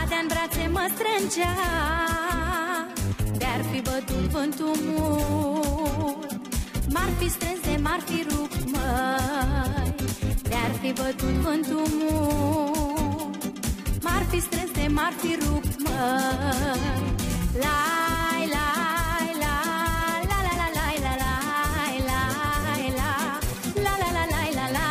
Adea în brațe mă strângea, de-ar fi bătut vântul mult, m-ar fi strâns de m-ar fi rupt, măi. De-ar fi bătut vântul mult, m-ar fi strâns de m-ar fi rupt, măi. Lai, lai, la, la, la, la, la, la, la, la, la, la, la, la, la, la.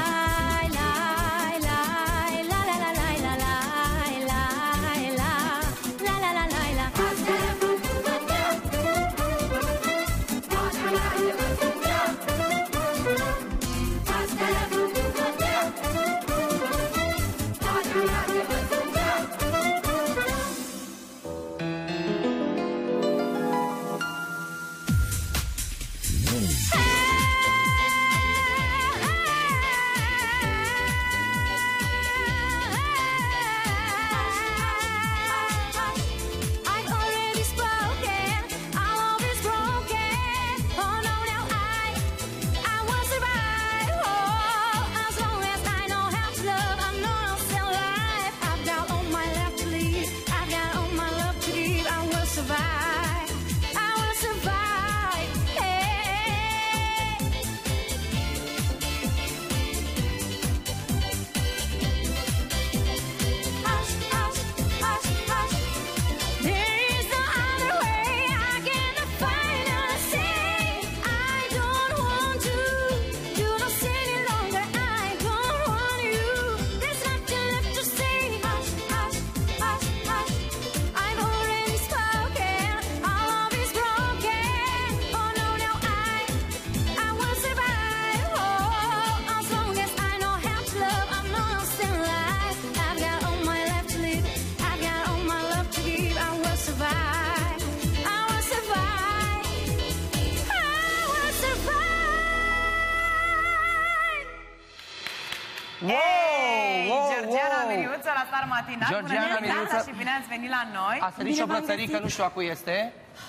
Georgiana Miriuță la Star Matinal. Georgiana Miriuță. Și bine ați venit la noi. A sărit și o brățărică, nu știu a cui este.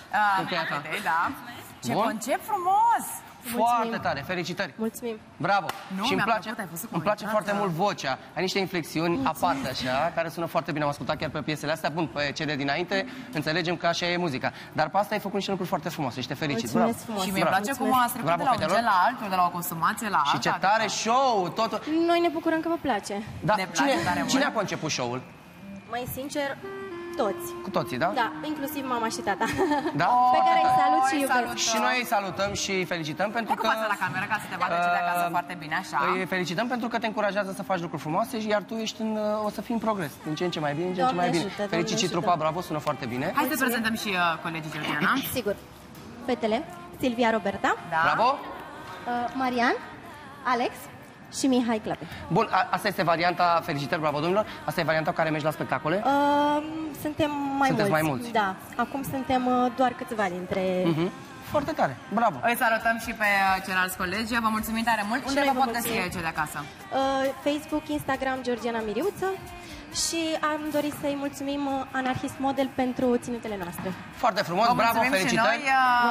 Da. Ce concept frumos! Foarte tare, felicitări! Mulțumim! Bravo! Și îmi place foarte mult vocea. Ai niște inflexiuni aparte așa, care sună foarte bine. Am ascultat chiar pe piesele astea. Bun, pe cele dinainte înțelegem că așa e muzica. Dar pe asta ai făcut niște lucruri foarte frumoase și te felicit. Bravo! Și mi-e place cum a trecut de la un gel la altul, de la o consumație la alta. Și ce tare show, totul. Noi ne bucurăm că vă place. Da, cine a conceput show-ul? Mai sincer, toți. Cu toții, da? Da, inclusiv mama și tata. Da? Pe care îi salut și iubesc. Și noi îi salutăm și îi felicităm pentru că... Hai cu la cameră ca să te vadă cei de acasă foarte bine, așa. Îi felicităm pentru că te încurajează să faci lucruri frumoase, iar tu ești o să fii în progres. Din ce în ce mai bine, din ce în ce mai bine. Felicit și trupa, bravo, sună foarte bine. Hai să prezentăm și colegii Georgiana. Sigur. Fetele, Silvia Roberta. Da. Bravo. Marian, Alex și Mihai Clape. Bun, asta este varianta, felicitări, bravo domnilor, asta e varianta cu care mergi la spectacole? Suntem mai mulți. Da, acum suntem doar câțiva dintre... Foarte tare, bravo. Îi salutăm și pe ceilalți colegi, vă mulțumim tare mult. Unde vă pot găsi cei de acasă? Facebook, Instagram, Georgiana Miriuță. Și am dorit să-i mulțumim Anarhist Model pentru ținutele noastre. Foarte frumos, bravo, felicitări!